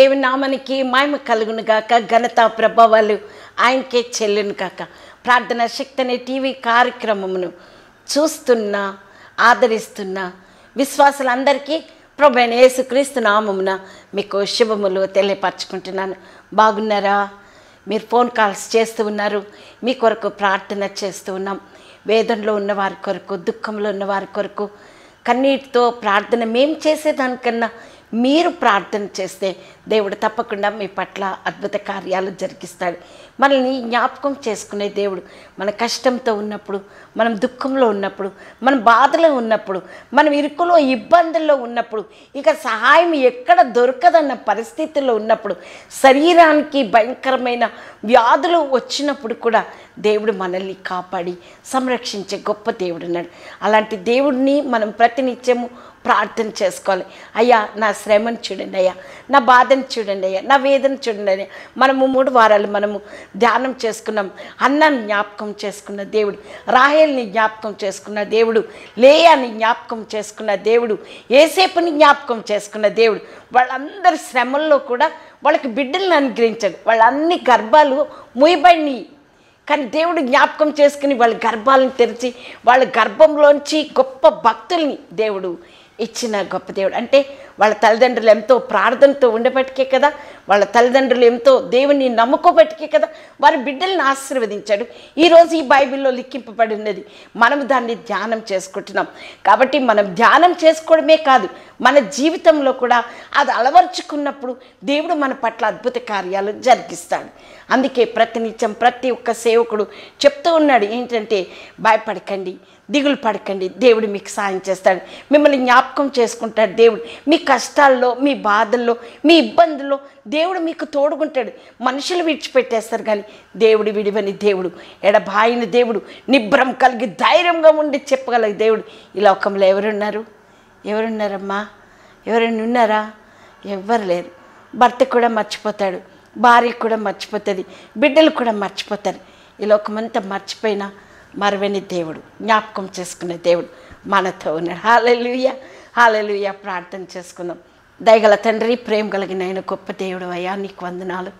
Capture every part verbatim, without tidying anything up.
దేవుని నామానికి మహిమ కలుగును గాక, ఘనత ప్రభావాలు ఆయనకే చెల్లును గాక. ప్రార్థన శక్తి అనే టీవీ కార్యక్రమమును చూస్తున్న ఆదరిస్తున్న విశ్వాసులందరికీ ప్రభువైన యేసుక్రీస్తు నామమున మీకు శుభములు తెలియపరచుకుంటున్నాను. బాగున్నారా? మీరు ఫోన్ కాల్స్ చేస్తూ ఉన్నారు, మీ కొరకు ప్రార్థన చేస్తూ ఉన్నాం. వేదనలో ఉన్న వారి కొరకు, దుఃఖంలో ఉన్న వారి కొరకు కన్నీటితో ప్రార్థన మేము చేసేదానికన్నా మీరు ప్రార్థన చేస్తే దేవుడు తప్పకుండా మీ పట్ల అద్భుత కార్యాలు జరిగిస్తాడు. మనల్ని జ్ఞాపకం చేసుకునే దేవుడు మన కష్టంతో ఉన్నప్పుడు, మనం దుఃఖంలో ఉన్నప్పుడు, మన బాధలో ఉన్నప్పుడు, మనం ఇరుకులో ఇబ్బందుల్లో ఉన్నప్పుడు, ఇక సహాయం ఎక్కడ దొరకదన్న పరిస్థితుల్లో ఉన్నప్పుడు, శరీరానికి భయంకరమైన వ్యాధులు వచ్చినప్పుడు కూడా దేవుడు మనల్ని కాపాడి సంరక్షించే గొప్ప దేవుడు ఉన్నాడు. అలాంటి దేవుడిని మనం ప్రతినిత్యము ప్రార్థన చేసుకోవాలి. అయ్యా నా శ్రమను చూడండి, అయ్యా నా బాధను చూడండి, అయ్యా నా వేదన చూడండి అయ్యా. మనము మూడు వారాలు మనము ధ్యానం చేసుకున్నాం. అన్నాన్ని జ్ఞాపకం చేసుకున్న దేవుడు, రాహేల్ని జ్ఞాపకం చేసుకున్న దేవుడు, లేయాని జ్ఞాపకం చేసుకున్న దేవుడు, యేసేపుని జ్ఞాపకం చేసుకున్న దేవుడు. వాళ్ళందరి శ్రమల్లో కూడా వాళ్ళకి బిడ్డలను అనుగ్రహించాడు. వాళ్ళన్ని గర్భాలు మూయబడినాయి, కానీ దేవుడు జ్ఞాపకం చేసుకుని వాళ్ళ గర్భాలను తెరిచి వాళ్ళ గర్భంలోంచి గొప్ప భక్తుల్ని దేవుడు ఇచ్చిన గొప్ప దేవుడు. అంటే వాళ్ళ తల్లిదండ్రులు ఎంతో ప్రార్థనతో ఉండబట్టికే కదా, వాళ్ళ తల్లిదండ్రులు ఎంతో దేవుని నమ్ముకోబట్టికే కదా వారి బిడ్డలను ఆశీర్వదించాడు. ఈరోజు ఈ బైబిల్లో లిఖింపబడి ఉన్నది, మనం దాన్ని ధ్యానం చేసుకుంటున్నాం. కాబట్టి మనం ధ్యానం చేసుకోవడమే కాదు, మన జీవితంలో కూడా అది అలవర్చుకున్నప్పుడు దేవుడు మన పట్ల అద్భుత కార్యాలు జరిగిస్తాడు. అందుకే ప్రతినిత్యం ప్రతి ఒక్క సేవకుడు చెప్తూ ఉన్నాడు ఏంటంటే, భయపడకండి, దిగులు పడకండి, దేవుడు మీకు సాయం చేస్తాడు, మిమ్మల్ని జ్ఞాపకం చేసుకుంటాడు. దేవుడు మీ కష్టాల్లో, మీ బాధల్లో, మీ ఇబ్బందుల్లో దేవుడు మీకు తోడుకుంటాడు. మనుషులు విడిచిపెట్టేస్తారు కానీ దేవుడు విడివని దేవుడు, ఎడబాయిన దేవుడు, నిబ్రం కలిగి ధైర్యంగా ఉండి చెప్పగలిగే దేవుడు ఈ లోకంలో ఎవరున్నారు? ఎవరున్నారమ్మా? ఎవరైనా ఉన్నారా? ఎవ్వరు లేరు. భర్త కూడా మర్చిపోతాడు, భార్య కూడా మర్చిపోతుంది, బిడ్డలు కూడా మర్చిపోతారు. ఈ లోకమంతా మర్చిపోయినా మరవని దేవుడు, జ్ఞాపకం చేసుకునే దేవుడు మనతో ఉన్నాడు. హల్లెలూయా, హల్లెలూయా. ప్రార్థన చేసుకుందాం. దయగల తండ్రి, ప్రేమ కలిగిన ఆయన గొప్ప దేవుడు అయ్యా, నీకు వందనాలు.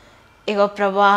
ఇగో ప్రభా,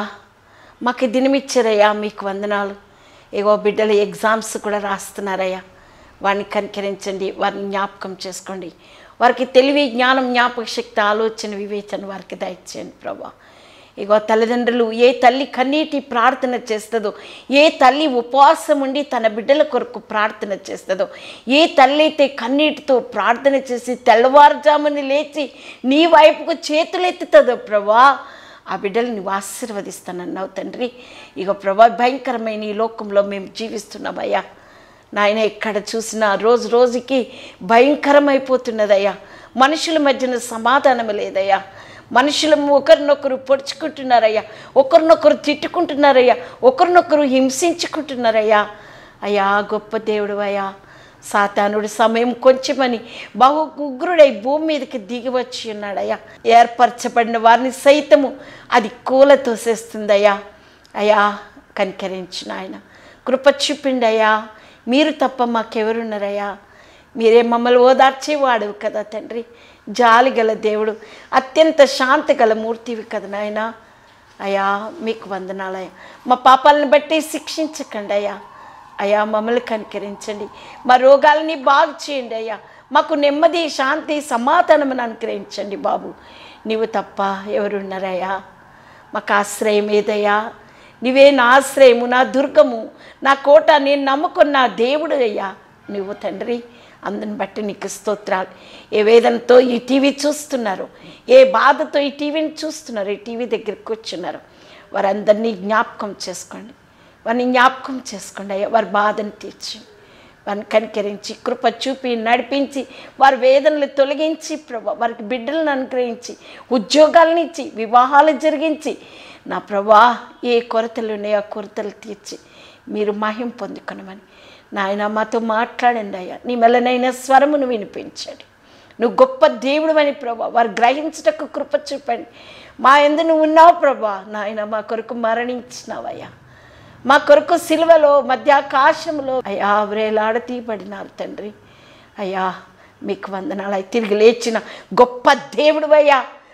మాకు దినమిచ్చారయ్యా, మీకు వందనాలు. ఇగో బిడ్డలు ఎగ్జామ్స్ కూడా రాస్తున్నారయ్యా, వారిని కనికరించండి, వారిని జ్ఞాపకం చేసుకోండి. వారికి తెలివి, జ్ఞానం, జ్ఞాపక శక్తి, ఆలోచన, వివేచన వారికి దయచేయండి ప్రభా. ఇగో తల్లిదండ్రులు, ఏ తల్లి కన్నీటి ప్రార్థన చేస్తుందో, ఏ తల్లి ఉపవాసం ఉండి తన బిడ్డల కొరకు ప్రార్థన చేస్తుందో, ఏ తల్లి అయితే కన్నీటితో ప్రార్థన చేసి తెల్లవారుజాముని లేచి నీ వైపుకు చేతులెత్తుతుందో ప్రభా, ఆ బిడ్డలు నువ్వు ఆశీర్వదిస్తానన్నావు తండ్రి. ఇగో ప్రభా, భయంకరమైన ఈ లోకంలో మేము జీవిస్తున్నామయ్యా నాయన. ఎక్కడ చూసినా రోజు రోజుకి భయంకరమైపోతున్నదయ్యా. మనుషుల మధ్యన సమాధానం లేదయ్యా. మనుషులు ఒకరినొకరు పొడుచుకుంటున్నారయ్యా, ఒకరినొకరు తిట్టుకుంటున్నారయ్యా, ఒకరినొకరు హింసించుకుంటున్నారయ్యా. అయ్యా గొప్ప దేవుడు అయ్యా, సాతానుడు సమయం కొంచెమని బహు ఉగ్రుడై భూమి మీదకి దిగి వచ్చి ఉన్నాడయ్యా. ఏర్పరచబడిన వారిని సైతము అది కూల తోసేస్తుందయ్యా. అయ్యా కనికరించిన ఆయన కృప చూపిండి అయ్యా. మీరు తప్ప మాకెవరున్నారయ్యా? మీరే మమ్మల్ని ఓదార్చేవాడు కదా తండ్రి, జాలి గల దేవుడు, అత్యంత శాంతి గల మూర్తివి కదా నాయన. అయ్యా మీకు వందనాలయ్యా. మా పాపాలను బట్టి శిక్షించకండి అయ్యా. అయ్యా మమ్మల్ని కనికరించండి, మా రోగాలని బాగు చేయండి అయ్యా. మాకు నెమ్మది, శాంతి, సమాధానం అనుగ్రహించండి బాబు. నీవు తప్ప ఎవరున్నారయ్యా? మాకు ఆశ్రయం ఏదయ్యా? నీవే నా ఆశ్రయము, నా దుర్గము, నా కోట, నేను నమ్ముకున్న దేవుడు అయ్యా నువ్వు తండ్రి. అందుని బట్టి నీకు స్తోత్రాలు. ఏ వేదనతో ఈ టీవీ చూస్తున్నారు, ఏ బాధతో ఈ టీవీని చూస్తున్నారు, ఈ టీవీ దగ్గరికి కూర్చున్నారు, వారందరినీ జ్ఞాపకం చేసుకోండి, వారిని జ్ఞాపకం చేసుకోండి అయ్యా. వారి బాధను తీర్చి, వారిని కనికరించి, కృప చూపి నడిపించి, వారి వేదనలు తొలగించి ప్రభా, వారికి బిడ్డలను అనుగ్రహించి, ఉద్యోగాలను ఇచ్చి, వివాహాలు జరిగించి నా ప్రభా, ఏ కొరతలు ఉన్నాయో ఆ కొరతలు తీర్చి మీరు మహిమ పొందుకొనమని నాయన మాతో మాట్లాడండి అయ్యా. నీ మెల్లనైన స్వరమును వినిపించండి. నువ్వు గొప్ప దేవుడు అని ప్రభా వారు గ్రహించుటకు కృప చూపండి. మా యందు నువ్వు ఉన్నావు ప్రభా నాయన, మా కొరకు మరణించినావయ్యా, మా కొరకు సిలువలో మధ్యాకాశంలో అయ్యా వ్రేలాడ తీయబడినారు తండ్రి. అయ్యా మీకు వందనాలు. తిరిగి లేచిన గొప్ప దేవుడు అయ్యా,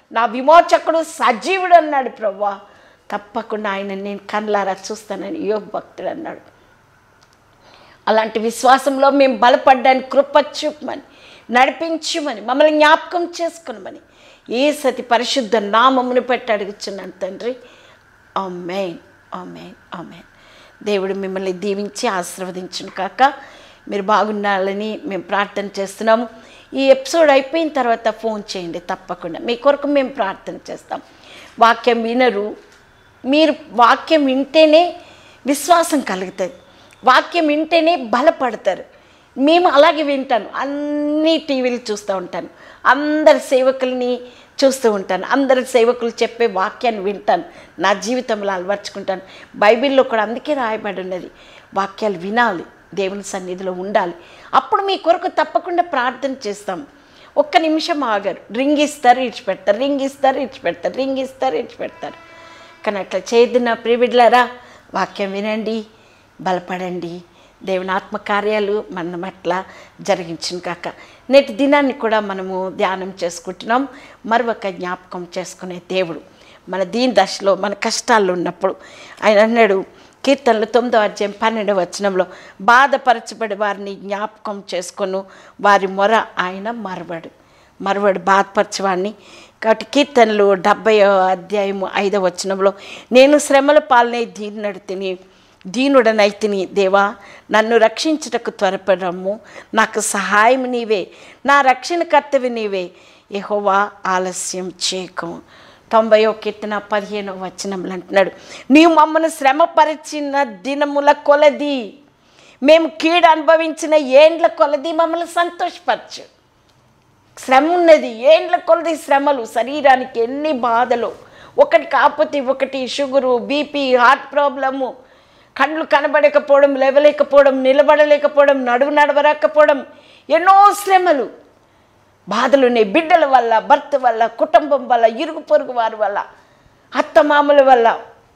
నా విమోచకుడు సజీవుడు అన్నాడు ప్రభువా. తప్పకుండా ఆయన నేను కళ్ళారా చూస్తానని యోబు భక్తుడు అన్నాడు. అలాంటి విశ్వాసంలో మేము బలపడ్డానికి కృప చూపమని, నడిపించుమని, మమ్మల్ని జ్ఞాపకం చేసుకునమని యేసతి పరిశుద్ధ నామమును పెట్టి అడుగుచున్నాను తండ్రి. ఆమేన్, ఆమేన్, ఆమేన్. దేవుడు మిమ్మల్ని దీవించి ఆశీర్వదించును కాక. మీరు బాగుండాలని మేము ప్రార్థన చేస్తున్నాము. ఈ ఎపిసోడ్ అయిపోయిన తర్వాత ఫోన్ చేయండి తప్పకుండా. మీ కొరకు మేము ప్రార్థన చేస్తాం. వాక్యం వినరు, మీరు వాక్యం వింటేనే విశ్వాసం కలుగుతుంది, వాక్యం వింటేనే బలపడతారు. మేము అలాగే వింటాను, అన్ని టీవీలు చూస్తూ ఉంటాను, అందరి సేవకుల్ని చూస్తూ ఉంటాను, అందరి సేవకులు చెప్పే వాక్యాన్ని వింటాను, నా జీవితంలో అలవర్చుకుంటాను. బైబిల్లో కూడా అందుకే రాయబడి ఉన్నది, వాక్యాలు వినాలి, దేవుని సన్నిధిలో ఉండాలి. అప్పుడు మీ కొరకు తప్పకుండా ప్రార్థన చేస్తాం. ఒక్క నిమిషం ఆగారు, రింగ్ ఇస్తారు ఇచ్చిపెడతారు, రింగ్ ఇస్తారు ఇచ్చిపెడతారు, రింగ్ ఇస్తారు ఇచ్చిపెడతారు. కానీ అట్లా చేయద్దు నా ప్రియబిడ్డలారా. వాక్యం వినండి, బలపడండి. దేవుని ఆత్మకార్యాలు మనం అట్లా జరిగించును కాక. నేటి దినాన్ని కూడా మనము ధ్యానం చేసుకుంటున్నాం. మరొక జ్ఞాపకం చేసుకునే దేవుడు మన దీని దశలో, మన కష్టాల్లో ఉన్నప్పుడు ఆయన అన్నాడు కీర్తనలు తొమ్మిదో అధ్యాయం పన్నెండవ వచనంలో, బాధపరచబడి వారిని జ్ఞాపకం చేసుకొను, వారి మొర ఆయన మరవడు మరవడు బాధపరచవాడిని. కాబట్టి కీర్తనలు డెబ్బై అధ్యాయము ఐదవ వచనంలో, నేను శ్రమల పాలనే దీనుడు తిని దీనుడనైతిని, దేవా నన్ను రక్షించుటకు త్వరపడము, నాకు సహాయం నీవే, నా రక్షణ కర్తవి నీవే, యెహోవా ఆలస్యం చేయకము. తొంభైవ కీర్తన పదిహేనవ వచనంలో అంటున్నాడు, నీవు మమ్మల్ని శ్రమపరిచిన దినముల కొలది, మేము కీడు అనుభవించిన ఏండ్ల కొలది మమ్మల్ని సంతోషపరచు. శ్రమ ఉన్నది, ఏండ్ల కొలది శ్రమలు, శరీరానికి ఎన్ని బాధలు, ఒకటి కాకపోతే ఒకటి, షుగరు, బీపీ, హార్ట్ ప్రాబ్లము, కళ్ళు కనబడకపోవడం, లేవలేకపోవడం, నిలబడలేకపోవడం, నడువు నడవరాకపోవడం, ఎన్నో శ్రమలు, బాధలు ఉన్నాయి. బిడ్డల వల్ల, భర్త వల్ల, కుటుంబం వల్ల, ఇరుగు పొరుగు వారి వల్ల, అత్తమామల వల్ల,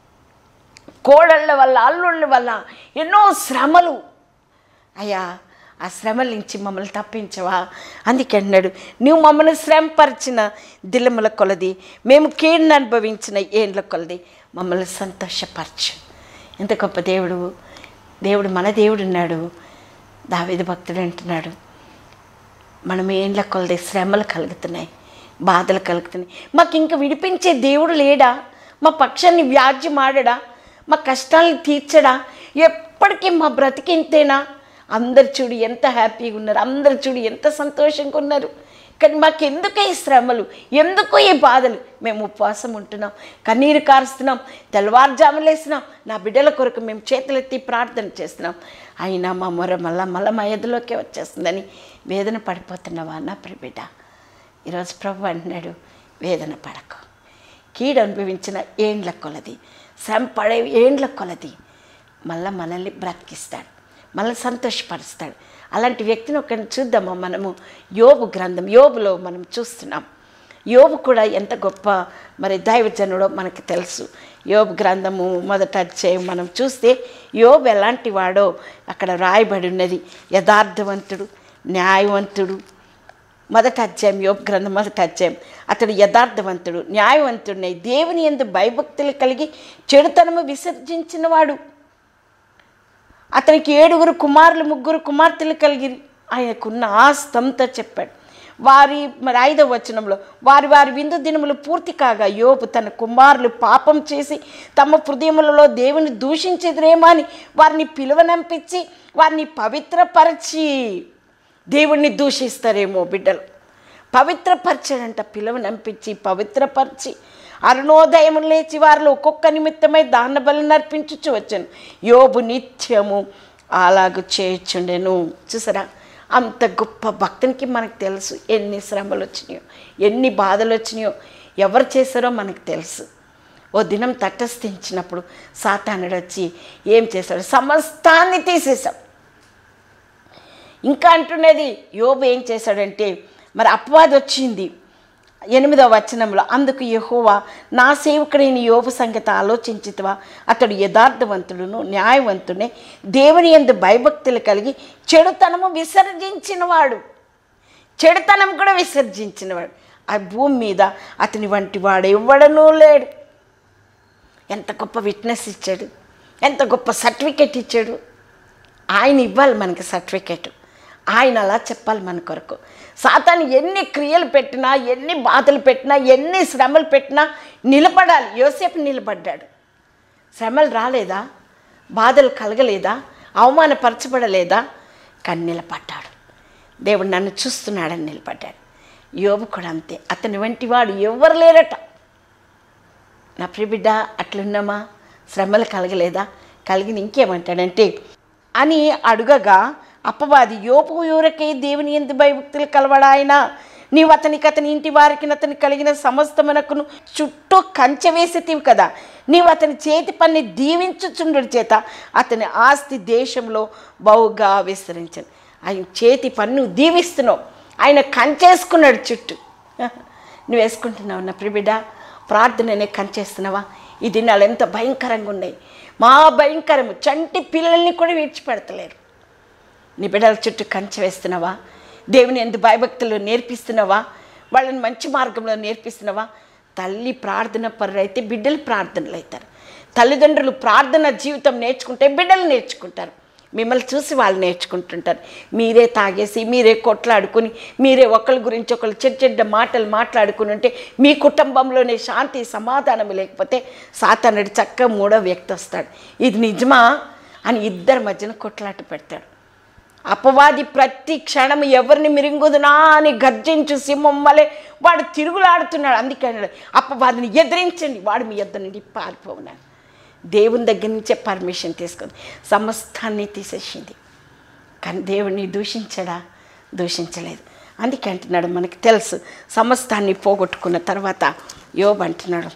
కోడళ్ళ వల్ల, అల్లుళ్ళ వల్ల ఎన్నో శ్రమలు. అయ్యా ఆ శ్రమల నుంచి మమ్మల్ని తప్పించవా. అందుకే అన్నాడు, నువ్వు మమ్మల్ని శ్రమపరిచిన దిలముల కొలది, మేము కీడును అనుభవించిన ఏండ్ల కొలది మమ్మల్ని సంతోషపరచు. ఎంత గొప్ప దేవుడు. దేవుడు మన దేవుడు ఉన్నాడు. దావీదు భక్తుడు అంటున్నాడు, మనం ఏండ్ల కొలది శ్రమలు కలుగుతున్నాయి, బాధలు కలుగుతున్నాయి, మాకు ఇంకా విడిపించే దేవుడు లేడా, మా పక్షాన్ని వ్యాజ్యం ఆడడా, మా కష్టాలను తీర్చడా, ఎప్పటికీ మా బ్రతికింతేనా. అందరు చూడు ఎంత హ్యాపీగా ఉన్నారు, అందరు చూడు ఎంత సంతోషంగా ఉన్నారు. కానీ మాకు ఎందుకు ఈ శ్రమలు, ఎందుకు ఈ బాధలు? మేము ఉపవాసం ఉంటున్నాం, కన్నీరు కారుస్తున్నాం, తెల్లవారుజాములు వేస్తున్నాం, నా బిడ్డల కొరకు మేము చేతులెత్తి ప్రార్థన చేస్తున్నాం, అయినా మా మొర మళ్ళా మళ్ళా మా ఎదులోకే వచ్చేస్తుందని వేదన పడిపోతున్నావా నా ప్రియబిడ్డ? ఈరోజు ప్రభు అంటున్నాడు, వేదన పడకు. కీడు అనుభవించిన ఏండ్ల కొలది, శ్రమ పడే ఏండ్ల కొలది మళ్ళీ మనల్ని బ్రతికిస్తాడు, మళ్ళీ సంతోషపరుస్తాడు. అలాంటి వ్యక్తిని ఒకరిని చూద్దామా మనము. యోబు గ్రంథం, యోబులో మనం చూస్తున్నాం. యోబు కూడా ఎంత గొప్ప మరి దైవజనుడో మనకి తెలుసు. యోబు గ్రంథము మొదట అధ్యాయం మనం చూస్తే యోబు ఎలాంటి వాడో అక్కడ రాయబడి ఉన్నది. యథార్థవంతుడు, న్యాయవంతుడు. మొదటి అధ్యాయం, యోబు గ్రంథం మొదటి అధ్యాయం. అతడు యథార్థవంతుడు, న్యాయవంతుడినై దేవుని యందు భయభక్తులు కలిగి చెడుతనము విసర్జించిన వాడు. అతనికి ఏడుగురు కుమారులు, ముగ్గురు కుమార్తెలు కలిగి ఆయనకున్న ఆస్తంతా చెప్పాడు. వారి మరి ఐదవ వచనంలో, వారి వారి విందు దినములు పూర్తి కాగా యోబు తన కుమారులు పాపం చేసి తమ హృదయములలో దేవుని దూషించేదిరేమో అని వారిని పిలువనంపించి వారిని పవిత్రపరిచి, దేవుణ్ణి దూషిస్తారేమో బిడ్డలు, పవిత్రపరచాడంట. పిలువనంపించి పవిత్రపరిచి అరుణోదయము లేచి వారిలో ఒక్కొక్క నిమిత్తమై దాన బలి నర్పించుచు వచ్చాను. యోబు నిత్యము అలాగూ చేయుచుండెను. చూసారా, అంత గొప్ప భక్తునికి మనకు తెలుసు ఎన్ని శ్రమలు వచ్చినాయో, ఎన్ని బాధలు వచ్చినాయో, ఎవరు చేశారో మనకు తెలుసు. ఓ దినం తటస్థించినప్పుడు సాతానుడు వచ్చి ఏం చేశాడు, సమస్తాన్ని తీసేశాం. ఇంకా అంటున్నది, యోబు ఏం చేశాడంటే, మరి అపవాది వచ్చింది ఎనిమిదవ వచనంలో, అందుకు యెహోవా నా సేవకుడైన యోబు సంగతి ఆలోచించితివా, అతడు యథార్థవంతుడును న్యాయవంతుడే, దేవుని యందు భయభక్తులు కలిగి చెడుతనము విసర్జించినవాడు. చెడుతనం కూడా విసర్జించినవాడు. ఆ భూమి మీద అతని వంటి వాడు ఎవ్వడనూ లేడు. ఎంత గొప్ప విట్నెస్ ఇచ్చాడు, ఎంత గొప్ప సర్టిఫికెట్ ఇచ్చాడు. ఆయన ఇవ్వాలి మనకి సర్టిఫికెట్, ఆయన అలా చెప్పాలి మన కొరకు. సాతాను ఎన్ని క్రియలు పెట్టినా, ఎన్ని బాధలు పెట్టినా, ఎన్ని శ్రమలు పెట్టినా నిలబడాలి. యోసేపు నిలబడ్డాడు. శ్రమలు రాలేదా, బాధలు కలగలేదా, అవమానపరచబడలేదా? కానీ నిలబడ్డాడు. దేవుడు నన్ను చూస్తున్నాడని నిలబడ్డాడు. యోబు కూడా అంతే. అతని వంటి వాడు ఎవ్వరు లేరట. నా ప్రియబిడ్డ అట్లున్నామా? శ్రమలు కలగలేదా? కలిగిన ఇంకేమంటాడంటే అని అడుగగా అపవాది, యోబు ఊరకే దేవుని యందు భయభక్తులు కలవడా ఆయన? నీవు అతనికి, అతని ఇంటి వారికి, అతని కలిగిన సమస్తమునకును చుట్టూ కంచె వేసేటివి కదా. నీవు అతని చేతి పని దీవించుచుండు చేత అతని ఆస్తి దేశంలో బహుగా విస్తరించను. ఆయన చేతి పన్ను దీవిస్తున్నావు, ఆయన కంచేసుకున్నాడు చుట్టూ. నువ్వు వేసుకుంటున్నావు నా ప్రియబిడ్డ? ప్రార్థననే కంచేస్తున్నావా? ఈ దినాలు ఎంత భయంకరంగా ఉన్నాయి, మా భయంకరము. చంటి పిల్లల్ని కూడా విడిచిపెడతలేరు. నీ బిడ్డల చుట్టూ కంచె వేస్తున్నావా? దేవుని యందు భయభక్తులు నేర్పిస్తున్నావా? వాళ్ళని మంచి మార్గంలో నేర్పిస్తున్నావా? తల్లి ప్రార్థన పరులు అయితే బిడ్డలు ప్రార్థనలు అవుతారు. తల్లిదండ్రులు ప్రార్థన జీవితం నేర్చుకుంటే బిడ్డలు నేర్చుకుంటారు. మిమ్మల్ని చూసి వాళ్ళు నేర్చుకుంటుంటారు. మీరే తాగేసి, మీరే కొట్లాడుకుని, మీరే ఒకరి గురించి ఒకరు చెడ్డ చెడ్డ మాటలు మాట్లాడుకుని ఉంటే మీ కుటుంబంలోనే శాంతి సమాధానం లేకపోతే సాతానుడు చక్కగా మూడో వ్యక్తి వస్తాడు. ఇది నిజమా అని ఇద్దరి మధ్యన కొట్లాట పెడతాడు. అపవాది ప్రతి క్షణం ఎవరిని మిరింగుదునా అని గర్జించు సింహం వలె వాడు తిరుగులాడుతున్నాడు. అందుకే అపవాదిని ఎదిరించండి, వాడు మీ యొద్ద నుండి పారిపోవున్నాడు. దేవుని దగ్గర నుంచే పర్మిషన్ తీసుకుంది, సమస్తాన్ని తీసేసింది. కానీ దేవుడిని దూషించడా? దూషించలేదు. అందుకే అంటున్నాడు, మనకి తెలుసు సమస్తాన్ని పోగొట్టుకున్న తర్వాత యోబు అంటున్నాడు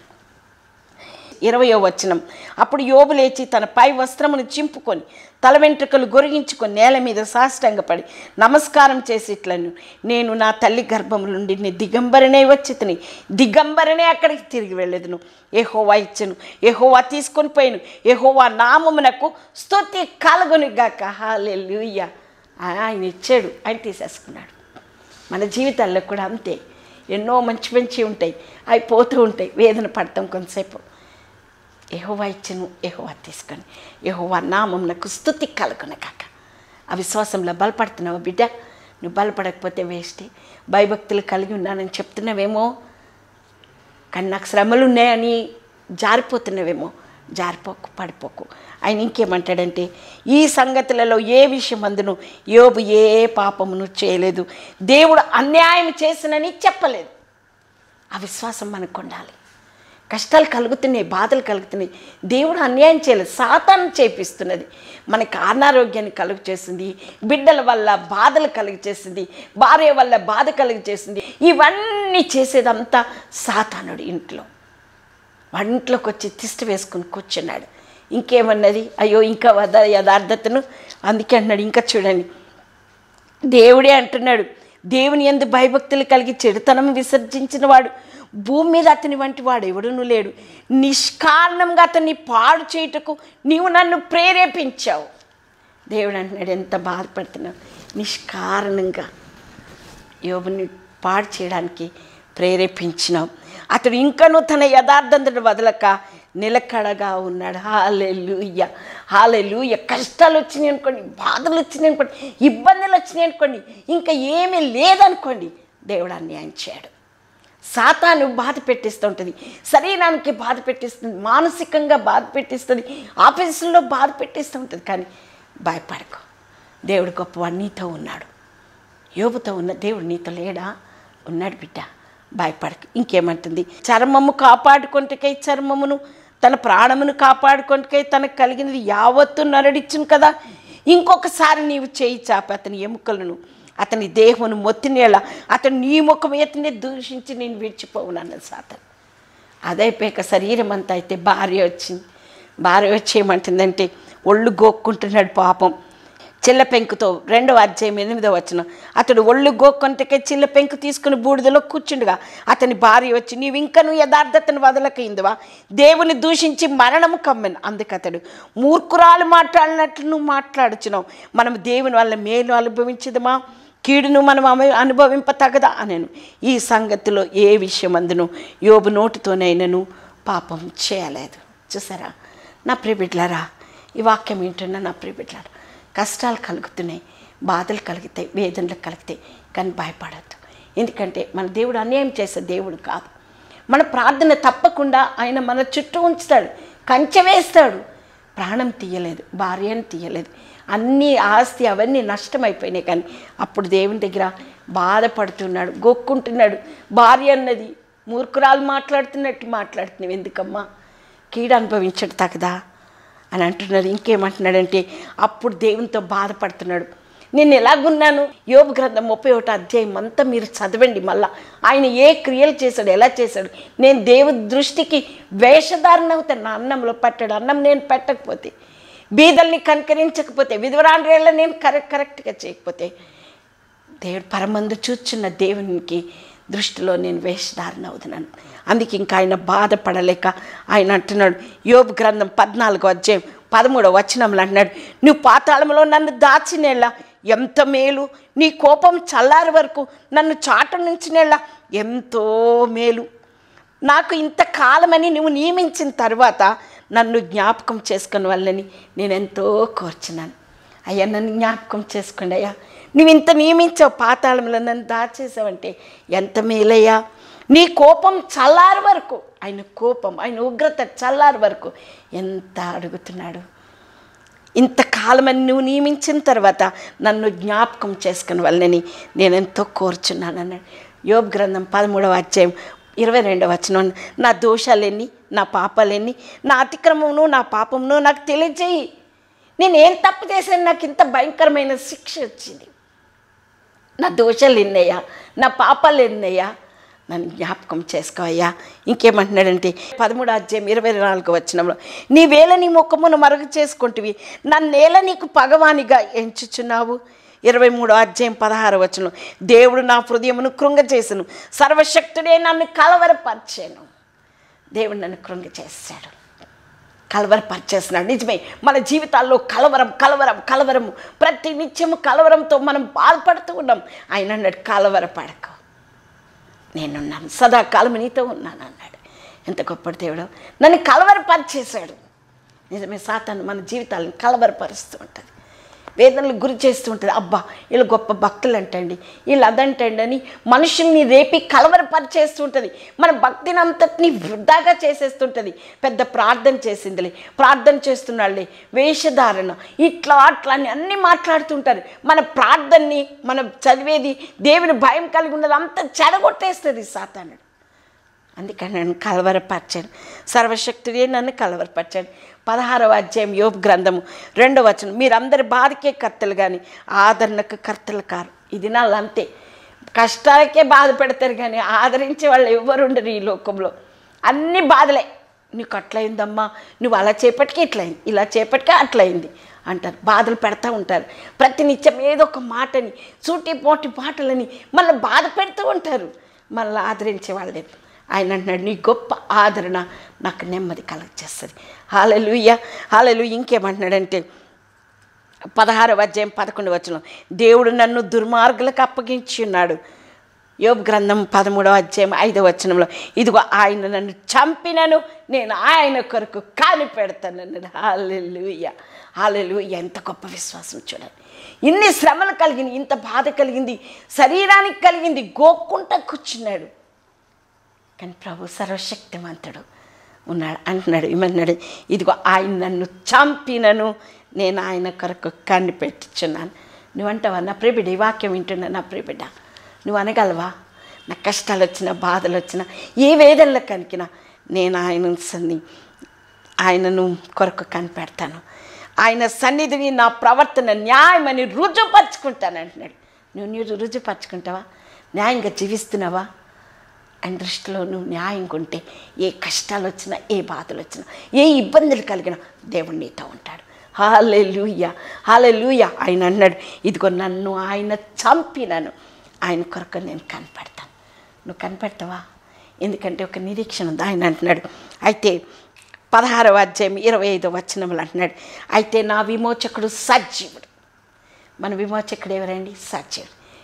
ఇరవయో వచనం, అప్పుడు యోబు లేచి తన పై వస్త్రమును చింపుకొని తల వెంట్రుకలు గొరిగించుకొని నేల మీద సాష్టాంగపడి నమస్కారం చేసి ఇట్లను, నేను నా తల్లి గర్భము నుండి నీ దిగంబరనే వచ్చి తిని దిగంబరనే అక్కడికి తిరిగి వెళ్ళేదును. యెహోవా ఇచ్చెను, యెహోవా తీసుకొని పోయాను, యెహోవా నామమునకు స్తుతి కలుగునుగాక. హల్లెలూయా. ఆయన ఇచ్చాడు, ఆయన తీసేసుకున్నాడు. మన జీవితాల్లో కూడా అంతే. ఎన్నో మంచి మంచి ఉంటాయి, అవి పోతూ ఉంటాయి, వేదన పడతాం కొంతసేపు. యెహోవా ఇచ్చెను, యెహోవా తీసుకొని, యెహోవా నామమునకు స్తుతి కలుగునుగాక. ఆ విశ్వాసంలో బలపడుతున్నావు బిడ్డ? నువ్వు బలపడకపోతే వేస్టే. భయభక్తులు కలిగి ఉన్నానని చెప్తున్నావేమో, కానీ నాకు శ్రమలు ఉన్నాయని జారిపోతున్నావేమో. జారిపోకు, పడిపోకు. ఆయన ఇంకేమంటాడంటే, ఈ సంగతులలో ఏ విషయం అందును యోబు ఏ పాపమును చేయలేదు, దేవుడు అన్యాయం చేసినని చెప్పలేదు. ఆ విశ్వాసం మనకు ఉండాలి. కష్టాలు కలుగుతున్నాయి, బాధలు కలుగుతున్నాయి, దేవుడు అన్యాయం చేయలేదు, సాతాను చేపిస్తున్నది. మనకి అనారోగ్యాన్ని కలుగు చేసింది, బిడ్డల వల్ల బాధలు కలుగు చేసింది, భార్య వల్ల బాధ కలుగు చేసింది. ఇవన్నీ చేసేదంతా సాతానుడు. ఇంట్లో వాడి ఇంట్లోకి వచ్చి తిష్టి వేసుకుని కూర్చున్నాడు. ఇంకేమన్నది? అయ్యో ఇంకా వద యథార్థతను. అందుకే అన్నాడు, ఇంకా చూడండి, దేవుడే అంటున్నాడు, దేవుని యందు భయభక్తులు కలిగి చెడుతనం విసర్జించిన వాడు భూమి మీద అతని వంటి వాడు ఎవడునూ లేడు. నిష్కారణంగా అతన్ని పాడు చేయుటకు నీవు నన్ను ప్రేరేపించావు. దేవుడు అంటున్నాడు, ఎంత బాధపడుతున్నావు. నిష్కారణంగా యోబుని పాడు చేయడానికి ప్రేరేపించినావు. అతడు ఇంకనూ తన యథార్థతను వదలక నిలకడగా ఉన్నాడు. హల్లెలూయా, హల్లెలూయా. కష్టాలు వచ్చినాయి అనుకోండి, బాధలు వచ్చినాయి అనుకోండి, ఇబ్బందులు వచ్చినాయి అనుకోండి, ఇంకా ఏమీ లేదనుకోండి, దేవుడు అన్యాయం చేయడు. సాతాను బాధ పెట్టిస్తూ ఉంటుంది, శరీరానికి బాధ పెట్టిస్తుంది, మానసికంగా బాధ పెట్టిస్తుంది, ఆఫీసుల్లో బాధ పెట్టిస్తూ ఉంటుంది. కానీ భయపడకు, దేవుడు గొప్పవాడు, నీతో ఉన్నాడు. యోబుతో ఉన్న దేవుడు నీతో లేడా? ఉన్నాడు బిడ్డ, భయపడకు. ఇంకేమంటుంది? చర్మము కాపాడుకొంటకై చర్మమును, తన ప్రాణమును కాపాడుకొంటకై తనకు కలిగినది యావత్తు నరడిచ్చును కదా. ఇంకొకసారి నీవు చేయి చాపి అతని ఎముకలను, అతని దేహమును మొత్తినేలా అతను నీ ముఖం ఎత్తునే దూషించి నేను విడిచిపోవునన్నది సాతాను. అదైపోయాక శరీరం అంతా అయితే భార్య వచ్చింది. భార్య వచ్చి ఏమంటుందంటే, ఒళ్ళు గోక్కుంటున్నాడు పాపం చిల్ల పెంకుతో. రెండవ అధ్యాయం ఎనిమిదో వచనం, అతడు ఒళ్ళు గోక్కొంటకే చిల్ల పెంకు తీసుకుని బూడిదలో కూర్చుండగా అతని భార్య వచ్చి, నీవు ఇంకను యథార్థతను వదలకయిందివా, దేవుని దూషించి మరణము కమ్మెను. అందుకతడు, మూర్ఖురాలు మాట్లాడినట్లు నువ్వు మాట్లాడుచున్నావు, మనం దేవుని వల్ల మేలు అనుభవించదమా, కీడును మనం అనుభవింప తగదా అనేను. ఈ సంగతిలో ఏ విషయమందును యోబు నోటితోనైనను పాపం చేయలేదు. చూసారా నా ప్రియబిడ్డలారా, ఈ వాక్యం ఏంటన్నా నా ప్రియబిడ్డలారా, కష్టాలు కలుగుతున్నాయి, బాధలు కలుగుతాయి, వేదనలు కలుగుతాయి, కానీ భయపడద్దు. ఎందుకంటే మన దేవుడు అన్యాయం చేసే దేవుడు కాదు. మన ప్రార్థన తప్పకుండా ఆయన మన చుట్టూ ఉంచుతాడు, కంచె వేస్తాడు. ప్రాణం తీయలేదు, భార్యను తీయలేదు, అన్నీ ఆస్తి అవన్నీ నష్టమైపోయినాయి, కానీ అప్పుడు దేవుని దగ్గర బాధపడుతున్నాడు, గొక్కుంటున్నాడు. భార్య అన్నది మూర్ఖురాలు మాట్లాడుతున్నట్టు మాట్లాడుతున్నావు, ఎందుకమ్మా కీడు అనుభవించడు తగదా అని అంటున్నాడు. ఇంకేమంటున్నాడంటే అప్పుడు దేవునితో బాధపడుతున్నాడు. నేను ఎలాగున్నాను, యోబు గ్రంథం ముప్పై ఒకటో అధ్యాయం అంతా మీరు చదవండి. మళ్ళా ఆయన ఏ క్రియలు చేశాడు, ఎలా చేశాడు. నేను దేవుడి దృష్టికి వేషధారణ అవుతాను. నా అన్నంలో పట్టాడు, అన్నం నేను పెట్టకపోతే, బీదల్ని కనికరించకపోతే, విధవరాండ్రేళ్ళ నేను కరెక్ట్ కరెక్ట్గా చేయకపోతే, దేవుడు పరమందు చూచున్న దేవునికి దృష్టిలో నేను వేషధారణ అవుతున్నాను. అందుకే ఇంకా ఆయన బాధపడలేక ఆయన అంటున్నాడు, యోబు గ్రంథం పద్నాలుగో అధ్యాయం పదమూడవ వచనంలో అంటున్నాడు, నువ్వు పాతాళంలో నన్ను దాచినేళ్ళ ఎంత మేలు, నీ కోపం చల్లారి వరకు నన్ను చాటు నుంచినేళ్ళ ఎంతో మేలు. నాకు ఇంతకాలమని నువ్వు నియమించిన తర్వాత నన్ను జ్ఞాపకం చేసుకుని వాళ్ళని నేను ఎంతో కోర్చున్నాను. అయ్యా నన్ను జ్ఞాపకం చేసుకోండి అయ్యా, నువ్వు ఇంత నియమించావు, పాతాళంలో నన్ను దాచేసావంటే ఎంత మేలయ్యా. నీ కోపం చల్లారి వరకు, ఆయన కోపం ఆయన ఉగ్రత చల్లారి వరకు ఎంత అడుగుతున్నాడు. ఇంతకాలమని నువ్వు నియమించిన తర్వాత నన్ను జ్ఞాపకం చేసుకుని వాళ్ళని నేను ఎంతో కోరుచున్నాను అన్నాడు. యోబు గ్రంథం పదమూడవ అధ్యాయం ఇరవై రెండవ వచనం, నా దోషాలెన్ని, నా పాపాలెన్ని, నా అతిక్రమమును నా పాపమును నాకు తెలియజేయి. నేను ఏం తప్పు చేశాను, నాకు ఇంత భయంకరమైన శిక్ష వచ్చింది. నా దోషాలు ఎన్నయ్యా, నా పాపాలు ఎన్నయ్యా, నన్ను జ్ఞాపకం చేసుకోవయ్యా. ఇంకేమంటున్నాడంటే పదమూడు అధ్యాయం ఇరవై నాలుగు వచనంలో, నీవేళ నీ ముఖమును మరుగు చేసుకుంటువి, నన్నేళ నీకు పగవానిగా ఎంచుచున్నావు. ఇరవై మూడో అధ్యాయం పదహారు వచనం, దేవుడు నా హృదయమును కృంగచేసెను, సర్వశక్తుడే నన్ను కలవరపరిచాను. దేవుడు నన్ను కృంగ చేశాడు, కలవరపరిచేస్తున్నాడు. నిజమే, మన జీవితాల్లో కలవరం కలవరం కలవరము ప్రతి నిత్యము కలవరంతో మనం బాధపడుతూ ఉన్నాం. ఆయన అన్నాడు, కలవరపడకు, నేనున్నాను, సదాకాలం నీతో ఉన్నాను అన్నాడు. ఎంత గొప్ప దేవుడు, నన్ను కలవరపరిచేశాడు. నిజమే, సాతాను మన జీవితాలను కలవరపరుస్తూ ఉంటుంది, వేదనలు గురి చేస్తూ ఉంటుంది. అబ్బా వీళ్ళు గొప్ప భక్తులు అంటండి, వీళ్ళు అదంటండి అని మనుషుల్ని రేపి కలవరపరిచేస్తూ ఉంటుంది. మన భక్తిని అంతటిని వృధాగా చేసేస్తుంటుంది. పెద్ద ప్రార్థన చేసిందిలే, ప్రార్థన చేస్తున్నాళ్ళే, వేషధారణ, ఇట్లా అట్లా అని అన్నీ మాట్లాడుతుంటారు. మన ప్రార్థనని, మనం చదివేది, దేవుని భయం కలిగి ఉన్నది అంతా చెడగొట్టేస్తుంది సాతానుడు. అందుకని నన్ను కలవరపరిచాడు, సర్వశక్తుడే నన్ను కలవరపరిచాడు. పదహారవ అధ్యాయం యోబు గ్రంథము రెండవ వచనం, మీరందరి బాధకే కర్తలు కానీ ఆదరణకు కర్తలు కారు. ఇది నాళ్ళు అంతే, కష్టాలకే బాధ పెడతారు కానీ ఆదరించే వాళ్ళు ఎవరు ఉండరు ఈ లోకంలో. అన్ని బాధలే, నీకు అట్లయిందమ్మా, నువ్వు అలా చేపటికి ఇట్లయింది, ఇలా చేపటికే అట్లయింది అంటారు, బాధలు పెడతా ఉంటారు. ప్రతి నిత్యం ఏదో ఒక మాటని, సూటి పోటి మాటలని మళ్ళీ బాధ పెడుతూ ఉంటారు, మళ్ళీ ఆదరించే వాళ్ళే. ఆయన అంటున్నాడు, నీ గొప్ప ఆదరణ నాకు నెమ్మది కలగచేస్తుంది. హల్లెలూయా హల్లెలూయా. ఇంకేమంటున్నాడంటే పదహారవ అధ్యాయం పదకొండు వచనం, దేవుడు నన్ను దుర్మార్గులకు అప్పగించి ఉన్నాడు. యోబు గ్రంథం పదమూడవ అధ్యాయం ఐదవ వచనంలో, ఇదిగో ఆయన నన్ను చంపినను నేను ఆయన కొరకు కాని పెడతానన్నాడు. హల్లెలూయా హల్లెలూయా. ఎంత గొప్ప విశ్వాసం చూడండి. ఇన్ని శ్రమలు కలిగింది, ఇంత బాధ కలిగింది, శరీరానికి కలిగింది, గోక్కుంటా కూర్చున్నాడు, కానీ ప్రభు సర్వశక్తిమంతుడు ఉన్నాడు. అంటున్నాడు, ఏమన్నాడు, ఇదిగో ఆయన నన్ను చంపినను నేను ఆయన కొరకు కన్ను పెట్టుచున్నాను. నువ్వు అంటావా నా ప్రియబిడ్డ, ఈ వాక్యం వింటున్నా నా ప్రియబిడ్డ, నువ్వు అనగలవా? నా కష్టాలు వచ్చినా, బాధలు వచ్చినా, ఏ వేదనలో కనికినా నేను ఆయన సన్ని ఆయనను కొరకు కనిపెడతాను, ఆయన సన్నిధిని నా ప్రవర్తన న్యాయమని రుజుపరుచుకుంటాను అంటున్నాడు. నువ్వు నువ్వు రుజుపరుచుకుంటావా? న్యాయంగా జీవిస్తున్నావా? ఆయన దృష్టిలో నువ్వు న్యాయంగా ఉంటే ఏ కష్టాలు వచ్చినా, ఏ బాధలు వచ్చినా, ఏ ఇబ్బందులు కలిగినా దేవుడు నీతో ఉంటాడు. హల్లెలూయా హల్లెలూయా. ఆయన అన్నాడు, ఇదిగో నన్ను ఆయన చంపినను ఆయన కొరకు నేను కనిపెడతాను. నువ్వు కనిపెడతావా? ఎందుకంటే ఒక నిరీక్షణ ఉంది. ఆయన అంటున్నాడు, అయితే పదహారవ అధ్యాయం ఇరవై ఐదో వచనములు అంటున్నాడు, అయితే నా విమోచకుడు సజీవుడు. మన విమోచకుడు ఎవరండి? సజీవుడు.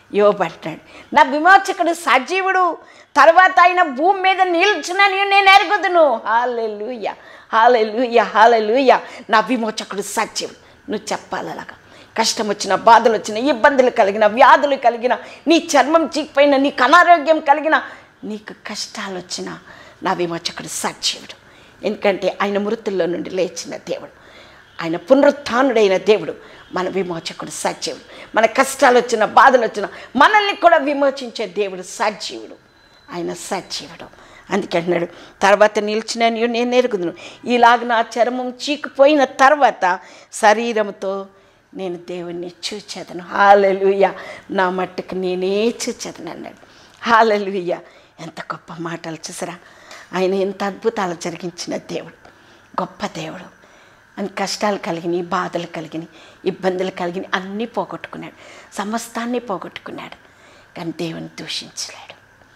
యోబు అంటాడు, నా విమోచకుడు సజీవుడు, తర్వాత ఆయన భూమి మీద నిల్చునని నేను ఎరుగుదును. హల్లెలూయా, హల్లెలూయా, హల్లెలూయా. నా విమోచకుడు సజీవుడు. నువ్వు చెప్పాలి అలాగా. కష్టం వచ్చిన, బాధలు వచ్చిన, ఇబ్బందులు కలిగిన, వ్యాధులు కలిగిన, నీ చర్మం చీకిపోయిన, నీకు అనారోగ్యం కలిగిన, నీకు కష్టాలు వచ్చిన, నా విమోచకుడు సజీవుడు. ఎందుకంటే ఆయన మృతుల్లో నుండి లేచిన దేవుడు, ఆయన పునరుత్థానుడైన దేవుడు, మన విమోచకుడు సజీవుడు. మన కష్టాలు వచ్చిన, బాధలు వచ్చిన, మనల్ని కూడా విమోచించే దేవుడు సజీవుడు. ఆయన సజీవుడు. అందుకే అన్నాడు, తర్వాత నిలిచిన నేను ఎరుగుదును. ఇలాగ నా చర్మం చీకిపోయిన తర్వాత శరీరంతో నేను దేవుణ్ణి చూచెదను. హల్లెలూయా. నా మట్టుకు నేనే చూచెదను అన్నాడు. హల్లెలూయా. ఎంత గొప్ప మాటలు చూసారా. ఆయన ఎంత అద్భుతాలు జరిగించిన దేవుడు, గొప్ప దేవుడు. అని కష్టాలు కలిగినాయి, బాధలు కలిగినాయి, ఇబ్బందులు కలిగినాయి, అన్నీ పోగొట్టుకున్నాడు, సమస్తాన్ని పోగొట్టుకున్నాడు. కానీ దేవుని దూషించలేడు.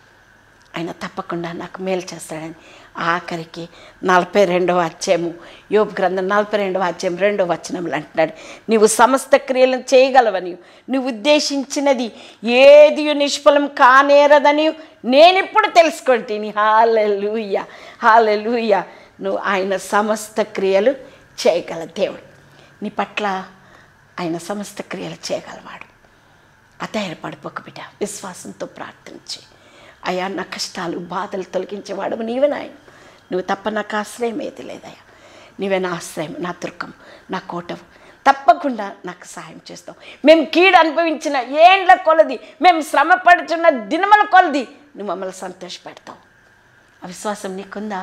ఆయన తప్పకుండా నాకు మేలు చేస్తాడని ఆఖరికి నలభై రెండవ అధ్యాయము యోబు గ్రంథం నలభై రెండవ అధ్యాయం రెండవ వచనంలో అంటున్నాడు, నీవు సమస్త క్రియలను చేయగలవని, నువ్వు ఉద్దేశించినది ఏది నిష్ఫలం కానేరదని నేనిప్పుడు తెలుసుకుంటేని. హల్లెలూయా, హల్లెలూయా. నువ్వు ఆయన సమస్త క్రియలు చేయగల దేవుడు. నీ పట్ల ఆయన సమస్త క్రియలు చేయగలవాడు. అధైర్యపడిపోక బిడ్డ, విశ్వాసంతో ప్రార్థించి, అయ్యా నా కష్టాలు బాధలు తొలగించేవాడు నీవే నాయన, నువ్వు తప్ప నాకు ఆశ్రయం ఏది లేదయ్యా, నీవే నా ఆశ్రయం, నా దుర్గం, నా కోటవు, తప్పకుండా నాకు సహాయం చేస్తావు. మేము కీడు అనుభవించిన ఏండ్ల కొలది, మేము శ్రమ పడుచున్న దినముల కొలది నువ్వు మమ్మల్ని సంతోషపెడతావు. ఆ విశ్వాసం నీకుందా?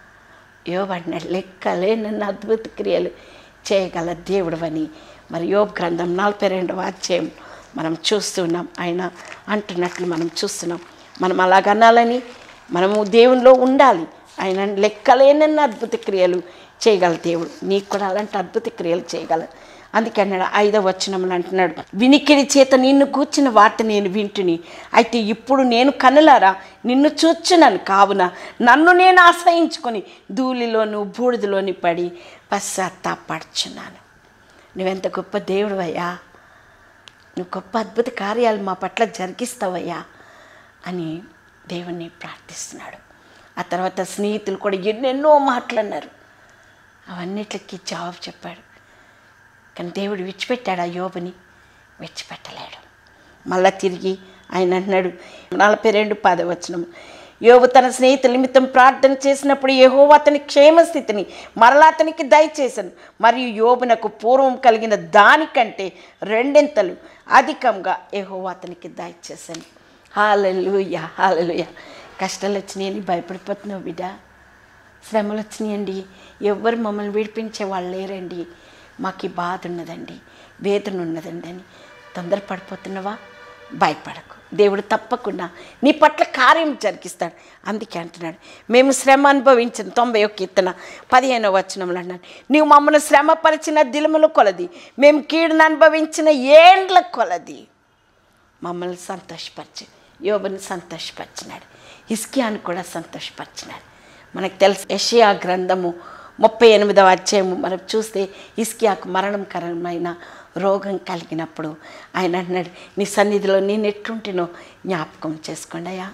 యోబు అన్నాడు, లెక్కలేనన్న అద్భుత క్రియలు చేయగల దేవుడు అని. మరి యోబు గ్రంథం నలభై రెండవ అధ్యాయం మనం చూస్తున్నాం. ఆయన అంటున్నట్లు మనం చూస్తున్నాం. మనం అలాగనాలని మనము దేవునిలో ఉండాలి. ఆయన లెక్కలేనన్న అద్భుత క్రియలు చేయగల దేవుడు. నీకు కూడా అలాంటి అద్భుత క్రియలు చేయగలరు. అందుకే అన్నాడు ఐదవ వచనంలో అంటున్నాడు, వినికిడి చేత నిన్ను కూర్చిన వార్త నేను వింటుని, అయితే ఇప్పుడు నేను కనులారా నిన్ను చూచున్నాను, కావున నన్ను నేను ఆశ్రయించుకొని ధూళిలోను బూడిదలోని పడి పశ్చాత్తాపడుచున్నాను. నువ్వెంత గొప్ప దేవుడివయ్యా, నువ్వు గొప్ప అద్భుత కార్యాలు మా పట్ల జరిగిస్తావయ్యా అని దేవుణ్ణి ప్రార్థిస్తున్నాడు. ఆ తర్వాత స్నేహితులు కూడా ఎన్నెన్నో మాట్లాడినారు, అవన్నిటికి జవాబు చెప్పాడు. కానీ దేవుడు విడిచిపెట్టాడు ఆ యోబుని? విడిచిపెట్టలేడు. మళ్ళా తిరిగి ఆయన అంటున్నాడు నలభై రెండు పదవచనం, యోబు తన స్నేహితుల నిమిత్తం ప్రార్థన చేసినప్పుడు యెహోవా అతని క్షేమస్థితిని మరలా అతనికి దయచేశాను, మరియు యోబునకు పూర్వం కలిగిన దానికంటే రెండింతలు అధికంగా యెహోవా అతనికి దయచేశాను. హల్లెలూయా, హల్లెలూయా. కష్టాలు వచ్చినాయని భయపడిపోతున్నావు బిడ్డ, శ్రమలు వచ్చినాయండి, ఎవ్వరు మమ్మల్ని విడిపించే వాళ్ళు లేరండి, మాకు ఈ బాధ ఉన్నదండి, వేదన ఉన్నదండి అని తొందరపడిపోతున్నావా? భయపడకు, దేవుడు తప్పకుండా నీ పట్ల కార్యం జరిగిస్తాడు. అందుకే అంటున్నాడు, మేము శ్రమ అనుభవించిన తొంభై ఒక్క కీర్తన పదిహేనవ వచనంలో అన్నాడు, నీవు మమ్మల్ని శ్రమపరిచిన దినముల కొలది, మేము కీడును అనుభవించిన ఏండ్ల కొలది మమ్మల్ని సంతోషపరిచి, యోబుని సంతోషపరిచినాడు, హిజ్కియాను కూడా సంతోషపరిచినాడు. మనకు తెలుసు యెషయా గ్రంథము ముప్పై ఎనిమిదవ అధ్యాయము మనం చూస్తే హిజ్కియాకు మరణకరమైన రోగం కలిగినప్పుడు ఆయన అంటున్నాడు, నీ సన్నిధిలో నేను ఎట్లుంటేనో జ్ఞాపకం చేసుకోండి అయ్యా.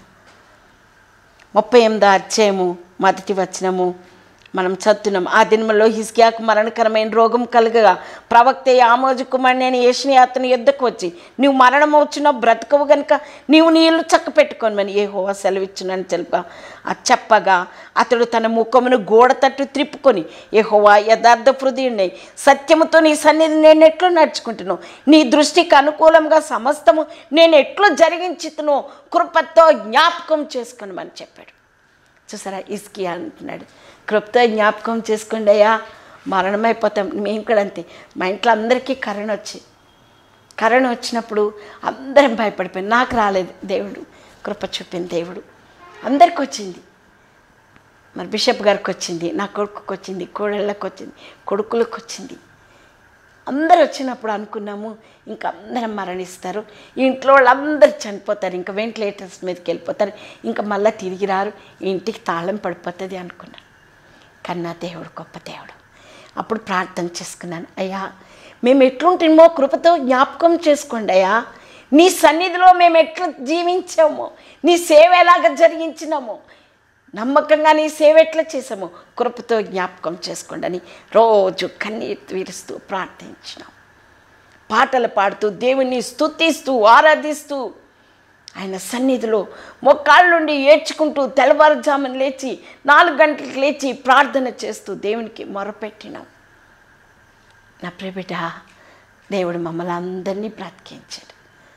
ముప్పై ఎనిమిదో అధ్యాయము మొదటి వచనము మనం చదువుతున్నాం, ఆ దినములో హిజ్కియాకు మరణకరమైన రోగం కలుగగా ప్రవక్త ఆమోజు కుమారుని అయిన యెషయా అతని యుద్ధకు వచ్చి, నీవు మరణం వచ్చిన బ్రతకవు గనుక నీవు నీళ్ళు చక్క పెట్టుకోమని యెహోవా సెలవిచ్చునని తెలుప చెప్పగా అతడు తన ముఖమును గోడ తట్టు త్రిప్పుకొని, యెహోవా యథార్థ హృదయుడై సత్యముతో నీ సన్నిధి నేను ఎట్లు నడుచుకుంటున్నావు, నీ దృష్టికి అనుకూలంగా సమస్తము నేను ఎట్లు జరిగించుతునో కృపతో జ్ఞాపకం చేసుకొనమని చెప్పాడు. చూసారా, హిజ్కియా అంటున్నాడు, కృపతో జ్ఞాపకం చేసుకోండి అయ్యా, మరణమైపోతాం. మేము కూడా అంతే, మా ఇంట్లో అందరికీ కరోనా వచ్చి కరోనా వచ్చినప్పుడు అందరం భయపడిపోయి, నాకు రాలేదు, దేవుడు కృప చూపిన దేవుడు, అందరికి వచ్చింది. మరి బిషప్ గారికి వచ్చింది, నా కొడుకుకి వచ్చింది, కోడళ్ళకి వచ్చింది, కొడుకులకు వచ్చింది. అందరు వచ్చినప్పుడు అనుకున్నాము ఇంకా అందరం మరణిస్తారు, ఇంట్లో వాళ్ళందరూ చనిపోతారు, ఇంకా వెంటిలేటర్స్ మీదకి వెళ్ళిపోతారు, ఇంకా మళ్ళీ తిరిగి రారు, ఇంటికి తాళం పడిపోతుంది అనుకున్నాను. కానీ నా దేవుడు గొప్ప దేవుడు. అప్పుడు ప్రార్థన చేసుకున్నాను, అయ్యా మేము ఎట్లుంటామో కృపతో జ్ఞాపకం చేసుకోండి అయ్యా, నీ సన్నిధిలో మేము ఎట్లా జీవించామో, నీ సేవ ఎలాగ జరిగించినామో, నమ్మకంగా నీ సేవ ఎట్లా చేసామో కృపతో జ్ఞాపకం చేసుకోండి అని రోజు కన్నీరు విరుస్తూ ప్రార్థించినాం. పాటలు పాడుతూ దేవుణ్ణి స్తుతిస్తూ ఆరాధిస్తూ ఆయన సన్నిధిలో మొక్కాళ్ళుండి ఏడ్చుకుంటూ తెల్లవారుజామున లేచి నాలుగు గంటలకు లేచి ప్రార్థన చేస్తూ దేవునికి మొరపెట్టినాం. నా ప్రియబిడ్డ, దేవుడు మమ్మల్ని అందరినీ బ్రతికించాడు.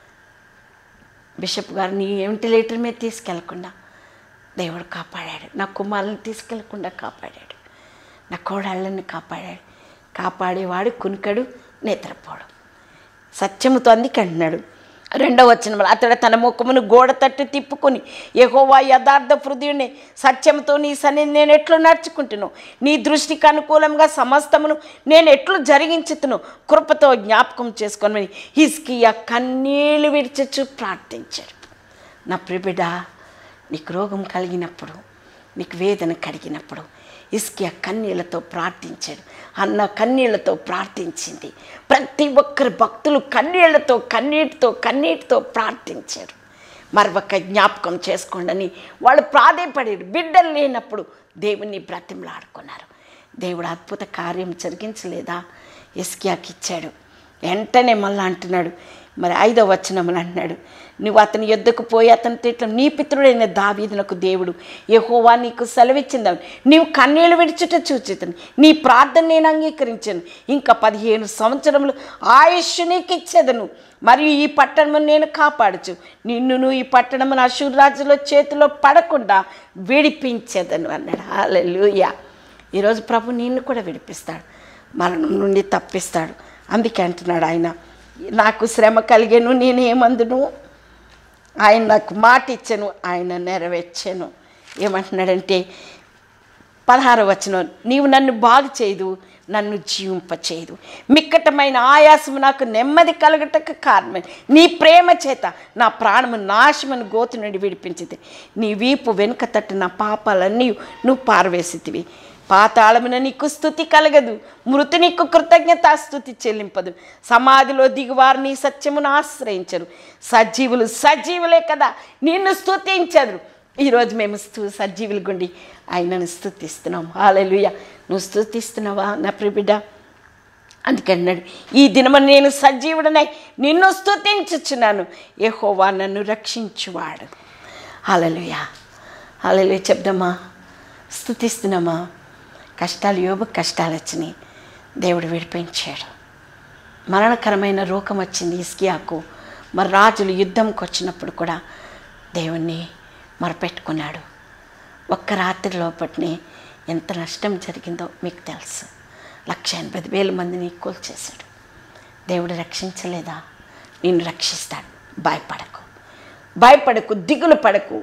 బిషప్ గారిని వెంటిలేటర్ మీద తీసుకెళ్లకుండా దేవుడు కాపాడాడు. నా కుమారులను తీసుకెళ్లకుండా కాపాడాడు. నా కోడళ్ళని కాపాడాడు. కాపాడేవాడు కునికడు, నిద్రపోడు. సత్యముతో అందుకే అంటున్నాడు రెండవ వచనంలో, అతడు తన ముఖమును గోడ తట్టు తిప్పుకొని, యెహోవా యథార్థ హృదయుని, సత్యంతో నీ సన్నిధి నేను ఎట్లు నడుచుకుంటును, నీ దృష్టికి అనుకూలంగా సమస్తమును నేను ఎట్లు జరిగించుతును, కృపతో జ్ఞాపకం చేసుకొని హిజ్కియా కన్నీళ్లు విడిచచ్చు ప్రార్థించాడు. నా ప్రియబిడ్డ, నీకు రోగం కలిగినప్పుడు, నీకు వేదన కలిగినప్పుడు హిజ్కియా కన్నీళ్లతో ప్రార్థించాడు. అన్న కన్నీళ్లతో ప్రార్థించింది. ప్రతి ఒక్కరు భక్తులు కన్నీళ్లతో కన్నీటితో కన్నీటితో ప్రార్థించారు. మరొక జ్ఞాపకం చేసుకోండి అని వాళ్ళు ప్రాధేయపడారు. బిడ్డలు లేనప్పుడు దేవుణ్ణి బ్రతిమలాడుకున్నారు. దేవుడు అద్భుత కార్యం జరిగించలేదా? హిజ్కియాకి ఇచ్చాడు. వెంటనే మళ్ళీ అంటున్నాడు, మరి ఐదవ వచనములు అంటున్నాడు, నువ్వు అతని యొద్దకు పోయి అతని తిట్ల, నీ పితరుడైన దావీదునకు దేవుడు యెహోవా నీకు సెలవిచ్చిందావు, నీవు కన్నీళ్లు విడిచుట చూచితను, నీ ప్రార్థన నేను అంగీకరించాను, ఇంకా పదిహేను సంవత్సరములు ఆయుష్ నీకు ఇచ్చేదను, మరియు ఈ పట్టణమును నేను కాపాడుచు, నిన్నును ఈ పట్టణమును అష్షూరు రాజుల చేతిలో పడకుండా విడిపించేదను అన్నాడు. హల్లెలూయా. ఈరోజు ప్రభు నిన్ను కూడా విడిపిస్తాడు, మరణం నుండి తప్పిస్తాడు. అందుకే అంటున్నాడు ఆయన, నాకు శ్రమ కలిగేను, నేనేమందును, ఆయన నాకు మాట ఇచ్చాను, ఆయన నెరవేర్చాను. ఏమంటున్నాడంటే పదహారవ వచనం, నీవు నన్ను బాగు చేయదు, నన్ను జీవింపచేయదు, మిక్కటమైన ఆయాసము నాకు నెమ్మది కలగటకు కారణమే, నీ ప్రేమ చేత నా ప్రాణము నాశమని గోతు నుండి విడిపించింది, నీ వీపు వెనుక తట్టు నా పాపాలన్నీ నువ్వు పారవేసితివి, పాతాళమున నీకు స్తుతి కలగదు, మృతి నీకు కృతజ్ఞతాస్తుతి చెల్లింపదు, సమాధిలో దిగువారు నీ సత్యమును ఆశ్రయించరు, సజీవులు సజీవులే కదా నిన్ను స్తుతించరు. ఈరోజు మేము స్తు సజీవులు గుండి ఆయనను స్తుతిస్తున్నాం. హల్లెలూయా. నువ్వు స్తుతిస్తున్నావా నా ప్రియబిడ్డ? అందుకన్నాడు, ఈ దినము నేను సజీవుడనై నిన్ను స్తుతించుచున్నాను, యెహోవా నన్ను రక్షించువాడు. హల్లెలూయా. హల్లెలూయా చెప్దామా? స్తుతిస్తున్నామా? కష్టాలు, యోబు కష్టాలు వచ్చినాయి, దేవుడు విడిపించాడు. మరణకరమైన రోగం వచ్చింది హిజ్కియాకు. మరి రాజులు యుద్ధంకి వచ్చినప్పుడు కూడా దేవుణ్ణి మొరపెట్టుకున్నాడు. ఒక్క రాత్రి లోపటిని ఎంత నష్టం జరిగిందో మీకు తెలుసు. లక్ష ఎనభై వేల మందిని కూల్చేశాడు. దేవుడు రక్షించలేదా? నిన్ను రక్షిస్తాడు. భయపడకు, భయపడకు, దిగులు పడకు.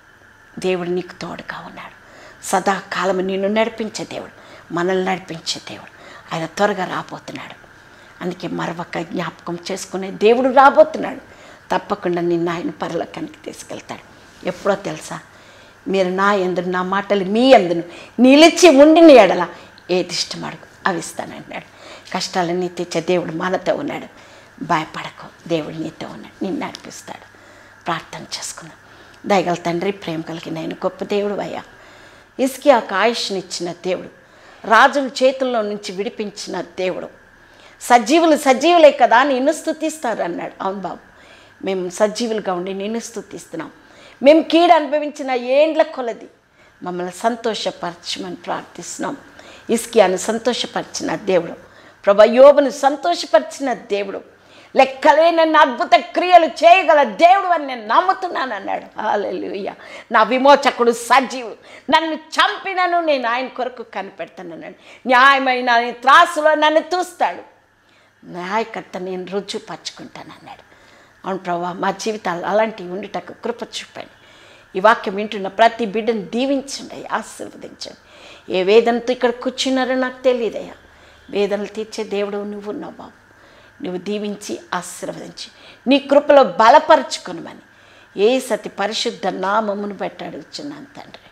దేవుడు నీకు తోడుగా ఉన్నాడు. సదాకాలం నిన్ను నడిపించే దేవుడు, మనల్ని నడిపించే దేవుడు. ఆయన త్వరగా రాబోతున్నాడు. అందుకే మరొక జ్ఞాపకం చేసుకునే దేవుడు రాబోతున్నాడు. తప్పకుండా నిన్ను ఆయన పరలోకానికి తీసుకెళ్తాడు. ఎప్పుడో తెలుసా? మీరు నా యందును, నా మాటలు మీ యందును నిలిచి ఉండిన ఎడల ఏది ఇష్టం అడుగు అవి ఇస్తానన్నాడు. కష్టాలన్నీ తెచ్చే దేవుడు మనతో ఉన్నాడు. భయపడకు, దేవుడు నీతో ఉన్నాడు, నిన్ను నడిపిస్తాడు. ప్రార్థన చేసుకుందాం. దయగల తండ్రి, ప్రేమ కలిగిన ఆయన గొప్ప దేవుడు అయ్యా. హిజ్కియాకు ఆయుష్నిచ్చిన దేవుడు, రాజుల చేతుల్లో నుంచి విడిపించిన దేవుడు, సజీవులు సజీవులే కదా నిన్ను స్తుతిస్తారు అన్నాడు. అవును బాబు, మేము సజీవులుగా ఉండి నిన్ను స్తుతిస్తున్నాం. మేము కీడు అనుభవించిన ఏండ్ల కొలది మమ్మల్ని సంతోషపరచమని ప్రార్థిస్తున్నాం. హిజ్కియాను సంతోషపరిచిన దేవుడు, ప్రభా యోబును సంతోషపరిచిన దేవుడు, లెక్కలేనన్న అద్భుత క్రియలు చేయగల దేవుడు అని నేను నమ్ముతున్నాను అన్నాడు. హల్లెలూయా. నా విమోచకుడు సజీవుడు, నన్ను చంపినను నేను ఆయన కొరకు కనిపెడతానన్నాడు. న్యాయమైన త్రాసులో నన్ను చూస్తాడు, న్యాయకర్త నేను రుజువుపరుచుకుంటానన్నాడు. అవును ప్రభా, మా జీవితాలు అలాంటివి ఉండుటకు కృప చూపండి. ఈ వాక్యం వింటున్న ప్రతి బిడ్డను దీవించండి, ఆశీర్వదించండి. ఏ వేదనతో ఇక్కడ కూర్చున్నారో నాకు తెలియదయ్యా. వేదనలు తీర్చే దేవుడు నువ్వు ఉన్నావు బాబు. నువ్వు దీవించి ఆశీర్వదించి నీ కృపలో బలపరుచుకునమని యేసు అతి పరిశుద్ధ నామమును బట్టి అడుగుచున్నాను తండ్రి.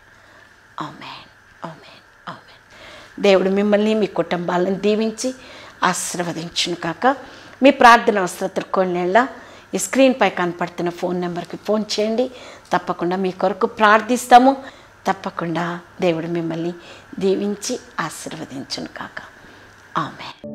ఆమేన్, ఆమేన్, ఆమేన్. దేవుడు మిమ్మల్ని, మీ కుటుంబాలను దీవించి ఆశీర్వదించును కాక. మీ ప్రార్థన అవసరతలు కొన్నేళ్ళ ఈ స్క్రీన్పై కనపడుతున్న ఫోన్ నెంబర్కి ఫోన్ చేయండి. తప్పకుండా మీ కొరకు ప్రార్థిస్తాము. తప్పకుండా దేవుడు మిమ్మల్ని దీవించి ఆశీర్వదించును కాక. ఆమేన్.